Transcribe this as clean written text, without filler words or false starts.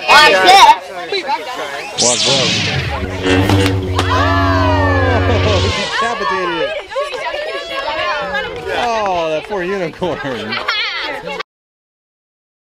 Watch this. Watch what? Oh, he decapitated it. Oh, that poor unicorn.